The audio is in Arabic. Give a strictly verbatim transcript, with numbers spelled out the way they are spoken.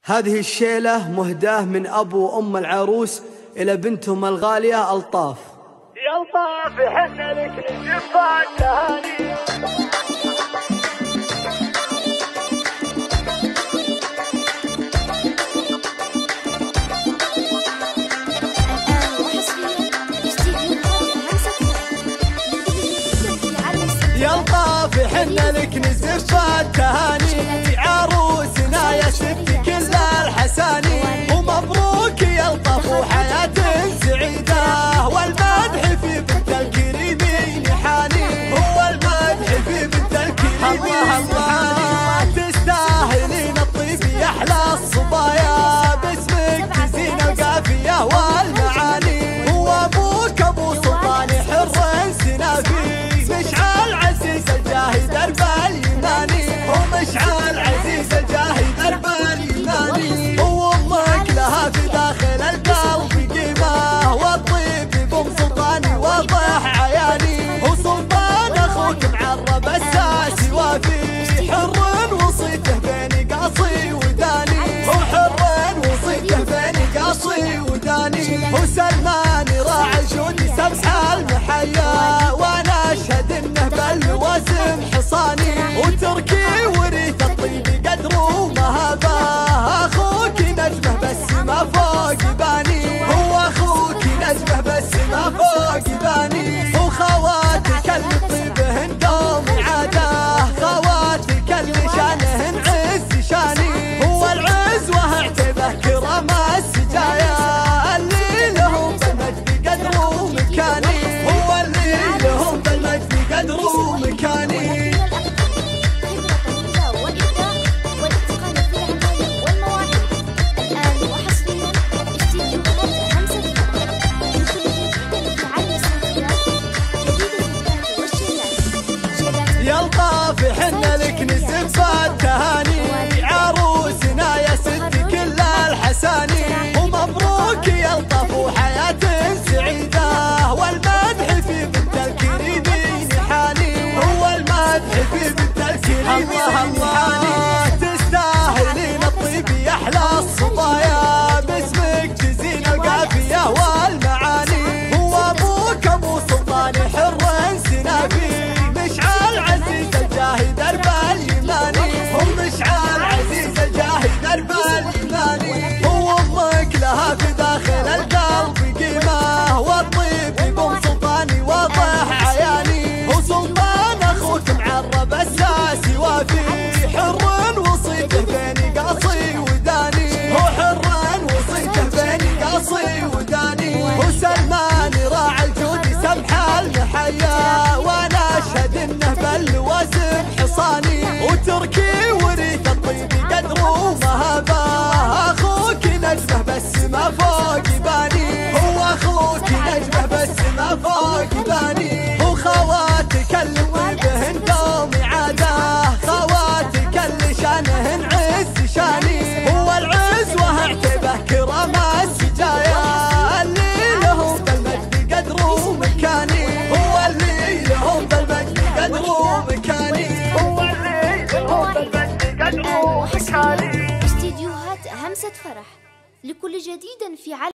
هذه الشيلة مهداة من أبو وأم العروس إلى بنتهم الغالية ألطاف. يا ألطاف حنا لك نجفع التهاني. يا ألطاف حنا لك نزفع التهاني، عروسنا يا ستي كل الحساني، ومبروك يا ألطاف وحياة سعيدة، والمدح في بنت الكريمين حاني، هو المدح في بنت الكريمين حاني، تستاهلين الطيب يا أحلى الصبايا، باسمك تزين القافية والمعاني، هو أبوك أبو سلطان حر سنافي، مشعل عزيز الجاهي درب اليماني، ومشعل عزيز الجاهي درب اليماني، وامك لها في داخل القلب قيمه، والطيب بام سلطاني واضح عياني، وسلطان اخوك معرب الساسي وافي، حر وصيته بين قاصي وداني، وحر وصيته بين قاصي وداني، وسلمان راعي الجود سمح المحيا، وانا اشهد انه بالواسم حصاني، وتركي وريث الطيب قدر ومهابه، اخوك نجمه بس ما فوق باني، هو اخوك نجمه بس ما فوق باني، وخواتك اللي طيبهن دوم عاده، خواتك اللي شانهن عز شاني، هو العز وهعتبه كرم السجايا، اللي لهم بالمجد قدر ومكاني، هو اللي لهم بالمجد قدر ومكاني. يا ألطاف حنا لك نزف التهاني، عروسنا يا ستي كل الحساني، ومبروك يا ألطاف وحياة سعيدة، والمدح في بنت الكريمين حاني، هو المدح في بنت الكريمين حاني، تستاهلين الطيب يا أحلى الصبايا، باسمك تزين القافية والمعاني، هو أبوك أبو سلطان حر سنافي، مشعل عزيز الجاهي درب اليماني، ومشعل عزيز الجاهي درب اليماني، هو امك لها في داخل القلب قيمه، والطيب بام سلطاني واضح عياني، وسلطان اخوك معرب الساسي وافي، حر وصيته بين قاصي وداني، هو حر وصيته بين قاصي وداني، وسلمان راعي الجود سمح المحيا، وانا اشهد انه بالواسم حصاني، وتركي وريث الطيب قدر ومهابه، اخوك نجمه بس ما فوق باني، هو اخوك نجمه بس ما فوق باني، وخواتك اللي طيبهن دوم عاده، خواتك اللي شانهن عز شاني، هو العز وهعتبه كرم السجايا، اللي لهم بالمجد قدر ومكاني، هو اللي لهم بالمجد قدر ومكاني، هو اللي لهم بالمجد قدر ومكاني. استديوهات همسة فرح لكل جديد في عالم